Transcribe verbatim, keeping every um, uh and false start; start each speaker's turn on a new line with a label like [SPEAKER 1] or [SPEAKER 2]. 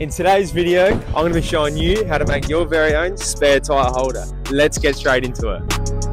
[SPEAKER 1] In today's video, I'm going to be showing you how to make your very own spare tyre holder. Let's get straight into it.